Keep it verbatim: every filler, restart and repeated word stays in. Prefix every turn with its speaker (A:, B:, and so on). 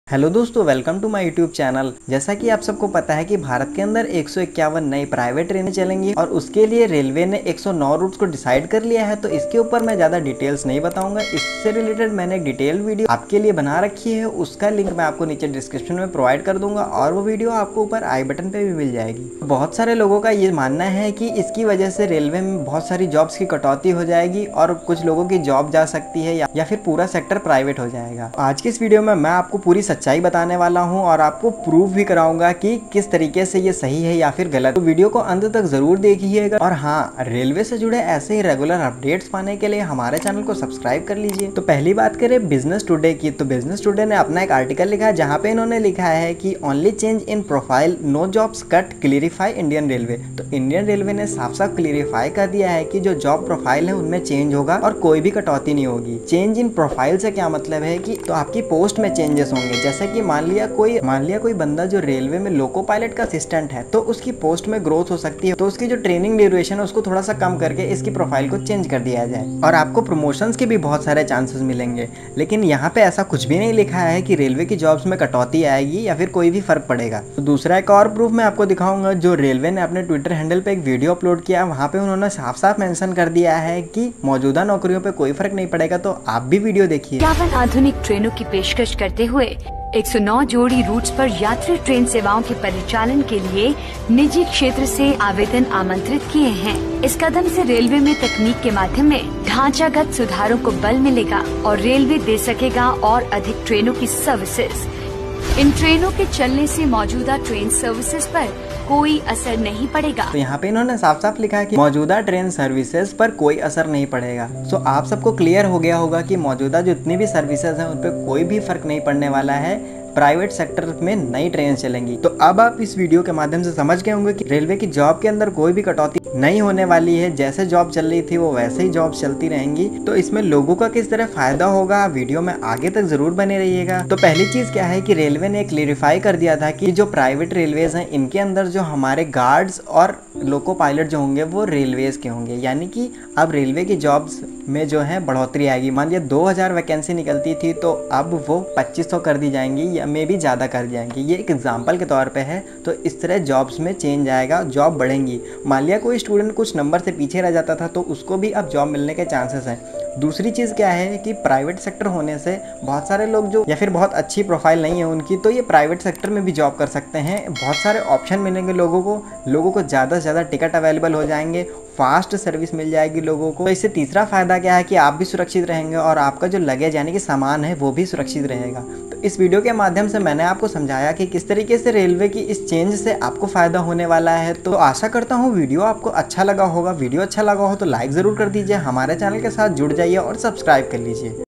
A: Hello दोस्तों, welcome to my YouTube channel. जैसा कि आप सबको पता है कि भारत के अंदर एक सौ इक्यावन नई प्राइवेट ट्रेनें चलेंगी और उसके लिए रेलवे ने एक सौ नौ रूट्स को डिसाइड कर लिया है। तो इसके ऊपर मैं ज़्यादा डिटेल्स नहीं बताऊंगा। इससे रिलेटेड मैंने एक डिटेल वीडियो आपके लिए बना रखी है, उसका लिंक मैं आपको नीचे डिस्क्रिप्शन में प्रोवाइड कर दूंगा और वो वीडियो आपको ऊपर आई बटन पे भी मिल जाएगी। बहुत सारे लोगों का ये मानना है कि इसकी वजह से रेलवे में बहुत सारी जॉब्स की कटौती हो जाएगी और कुछ लोगों की जॉब जा सकती है या, या फिर पूरा सेक्टर प्राइवेट हो जाएगा। आज की इस वीडियो में मैं आपको पूरी सच्चाई बताने वाला हूं और आपको प्रूफ भी कराऊंगा कि किस तरीके से ये सही है या फिर गलत। तो वीडियो को अंत तक जरूर देखिएगा। और हाँ, रेलवे से जुड़े ऐसे ही रेगुलर अपडेट्स पाने के लिए हमारे चैनल को सब्सक्राइब कर लीजिए। तो पहली बात करें बिजनेस टुडे की, तो बिजनेस टुडे ने अपना एक आर्टिकल लिखा है जहां पे इन्होंने लिखा है कि only change in profile, no jobs cut, clarify Indian railway. तो इंडियन रेलवे ने साफ साफ क्लियरिफाई कर दिया है कि जो जॉब प्रोफाइल है उनमें चेंज होगा और कोई भी कटौती नहीं होगी। चेंज इन प्रोफाइल से क्या मतलब है कि तो आपकी पोस्ट में चेंजेस होंगे। जैसे कि मान लिया कोई मान लिया कोई बंदा जो रेलवे में लोको पायलट का असिस्टेंट है, तो उसकी पोस्ट में ग्रोथ हो सकती है, तो उसकी जो ट्रेनिंग ड्यूरेशन है उसको थोड़ा सा कम करके इसकी प्रोफाइल को चेंज कर दिया जाए और आपको प्रमोशंस के भी बहुत सारे चांसेस मिलेंगे। लेकिन यहाँ पे ऐसा कुछ भी नहीं लिखा है कि रेलवे की जॉब्स में कटौती आएगी या फिर कोई भी फर्क पड़ेगा। तो दूसरा एक और प्रूफ मैं आपको दिखाऊंगा। जो रेलवे ने अपने ट्विटर हैंडल पे एक वीडियो अपलोड किया, वहाँ पे उन्होंने साफ साफ मेंशन कर दिया है कि मौजूदा नौकरियों पे कोई फर्क नहीं पड़ेगा। तो आप भी वीडियो देखिए।
B: इक्यावन आधुनिक ट्रेनों की पेशकश करते हुए एक सौ नौ जोड़ी रूट्स पर यात्री ट्रेन सेवाओं के परिचालन के लिए निजी क्षेत्र से आवेदन आमंत्रित किए हैं। इस कदम से रेलवे में तकनीक के माध्यम में ढांचागत सुधारों को बल मिलेगा और रेलवे दे सकेगा और अधिक ट्रेनों की सर्विसेज। इन ट्रेनों के चलने से मौजूदा ट्रेन सर्विसेज पर कोई असर नहीं पड़ेगा।
A: तो यहाँ पे इन्होंने साफ साफ लिखा है कि मौजूदा ट्रेन सर्विसेज पर कोई असर नहीं पड़ेगा। तो आप सबको क्लियर हो गया होगा कि मौजूदा जितनी भी सर्विसेज हैं उन पर कोई भी फर्क नहीं पड़ने वाला है। प्राइवेट सेक्टर में नई ट्रेन चलेंगी। तो अब आप इस वीडियो के माध्यम से समझ गए होंगे कि रेलवे की जॉब के अंदर कोई भी कटौती नहीं होने वाली है। जैसे जॉब चल रही थी वो वैसे ही जॉब चलती रहेंगी। तो इसमें लोगों का किस तरह फायदा होगा, वीडियो में आगे तक जरूर बने रहिएगा। तो पहली चीज क्या है कि रेलवे ने क्लियरिफाई कर दिया था कि जो प्राइवेट रेलवेज हैं इनके अंदर जो हमारे गार्ड्स और लोको पायलट जो होंगे वो रेलवेज के होंगे। यानी कि अब रेलवे की जॉब्स में जो है बढ़ोतरी आएगी। मान लिया दो हज़ार वैकेंसी निकलती थी तो अब वो पच्चीस सौ कर दी जाएंगी या मे भी ज़्यादा कर जाएंगी। ये एक एग्जाम्पल के तौर पे है। तो इस तरह जॉब्स में चेंज आएगा, जॉब बढ़ेंगी। मान लिया कोई स्टूडेंट कुछ नंबर से पीछे रह जाता था तो उसको भी अब जॉब मिलने के चांसेस हैं। दूसरी चीज़ क्या है कि प्राइवेट सेक्टर होने से बहुत सारे लोग जो या फिर बहुत अच्छी प्रोफाइल नहीं है उनकी, तो ये प्राइवेट सेक्टर में भी जॉब कर सकते हैं। बहुत सारे ऑप्शन मिलेंगे लोगों को लोगों को ज़्यादा से ज़्यादा टिकट अवेलेबल हो जाएंगे, फास्ट सर्विस मिल जाएगी लोगों को। तो इससे तीसरा फायदा क्या है कि आप भी सुरक्षित रहेंगे और आपका जो लगेज यानी कि सामान है वो भी सुरक्षित रहेगा। तो इस वीडियो के माध्यम से मैंने आपको समझाया कि किस तरीके से रेलवे की इस चेंज से आपको फायदा होने वाला है। तो आशा करता हूँ वीडियो आपको अच्छा लगा होगा। वीडियो अच्छा लगा हो तो लाइक ज़रूर कर दीजिए, हमारे चैनल के साथ जुड़ जाइए और सब्सक्राइब कर लीजिए।